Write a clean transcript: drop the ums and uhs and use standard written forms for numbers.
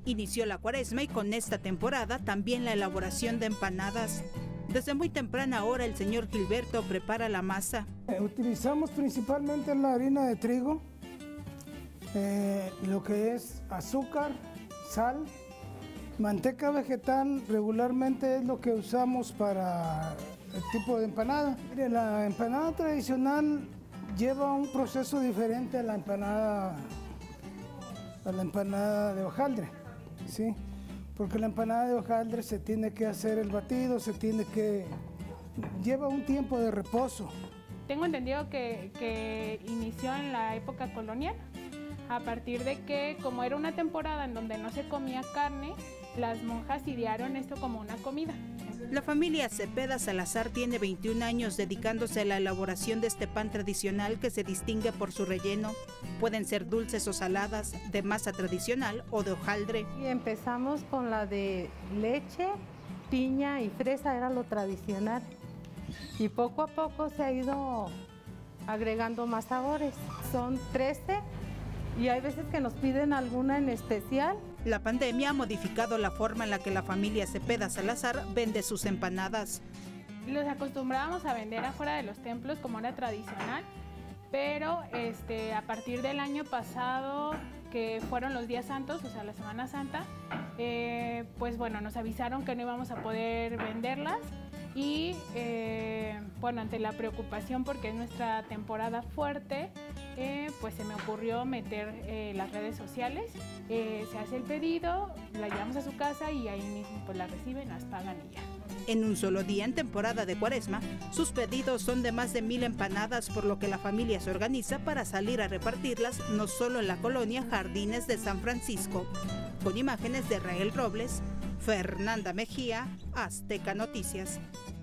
Inició la Cuaresma y con esta temporada también la elaboración de empanadas. Desde muy temprana hora el señor Gilberto prepara la masa. Utilizamos principalmente la harina de trigo, lo que es azúcar, sal, manteca vegetal. Regularmente es lo que usamos para el tipo de empanada. Mire, la empanada tradicional lleva un proceso diferente a la empanada de hojaldre, ¿sí? Porque la empanada de hojaldre se tiene que hacer el batido, lleva un tiempo de reposo. Tengo entendido que inició en la época colonial, a partir de que, como era una temporada en donde no se comía carne, las monjas idearon esto como una comida. La familia Cepeda Salazar tiene 21 años dedicándose a la elaboración de este pan tradicional que se distingue por su relleno. Pueden ser dulces o saladas, de masa tradicional o de hojaldre. Y empezamos con la de leche, piña y fresa, era lo tradicional. Y poco a poco se ha ido agregando más sabores. Son 13 y hay veces que nos piden alguna en especial. La pandemia ha modificado la forma en la que la familia Cepeda Salazar vende sus empanadas. Los acostumbrábamos a vender afuera de los templos como era tradicional, pero a partir del año pasado, que fueron los días santos, o sea, la Semana Santa, pues bueno, nos avisaron que no íbamos a poder venderlas y bueno, ante la preocupación porque es nuestra temporada fuerte, pues se me ocurrió meter las redes sociales, se hace el pedido, la llevamos a su casa y ahí mismo pues la reciben, las pagan y ya. En un solo día, en temporada de Cuaresma, sus pedidos son de más de 1000 empanadas, por lo que la familia se organiza para salir a repartirlas no solo en la colonia Jardines de San Francisco. Con imágenes de Rael Robles, Fernanda Mejía, Azteca Noticias.